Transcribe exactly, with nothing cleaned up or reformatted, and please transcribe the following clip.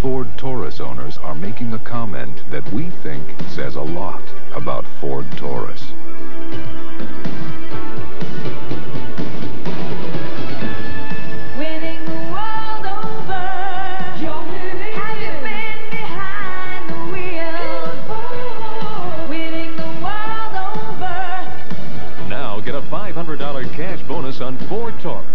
Ford Taurus owners are making a comment that we think says a lot about Ford Taurus. Winning the world over. You're winning. Have you been behind the wheel? Winning the world over. Now get a five hundred dollar cash bonus on Ford Taurus.